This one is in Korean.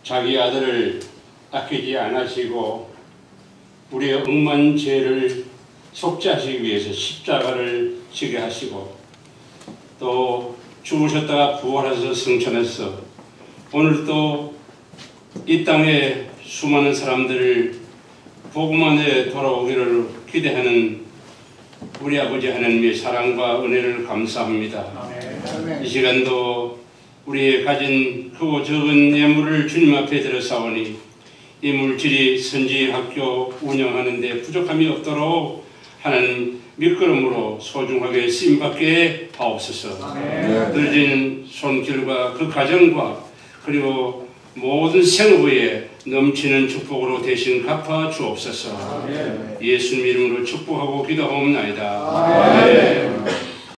자기 아들을 아끼지 않으시고 우리의 억만 죄를 속죄하시기 위해서 십자가를 지게 하시고 또 죽으셨다가 부활하셔서 승천해서 오늘 또 이 땅에 수많은 사람들을 복음 안에 돌아오기를 기대하는 우리 아버지 하나님의 사랑과 은혜를 감사합니다. 아멘. 이 시간도 우리의 가진 크고 적은 예물을 주님 앞에 들어사오니 이 물질이 선지학교 운영하는 데 부족함이 없도록 하나님 밑거름으로 소중하게 쓰임받게 하옵소서. 늘어진 손길과 그 가정과 그리고 모든 생업에 넘치는 축복으로 대신 갚아 주옵소서. 예수님 이름으로 축복하고 기도하옵나이다. 아멘.